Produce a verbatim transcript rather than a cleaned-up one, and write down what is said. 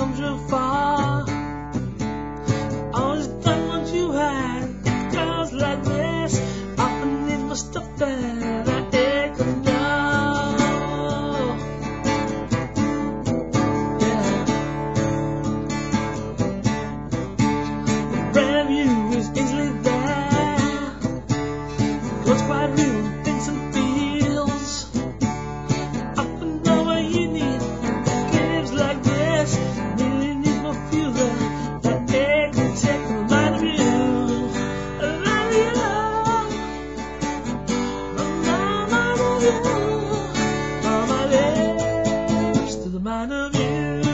come too far. Always done what you had. It goes like this. Often leaves my stuff that I ain't gonna know. Yeah. The brand new is easily there. What's quite real, thinks and feels. Up and over you need games like this. Really need more fuel that they can take a line of you. A line of you. A line of you. All my lips to the mind of you.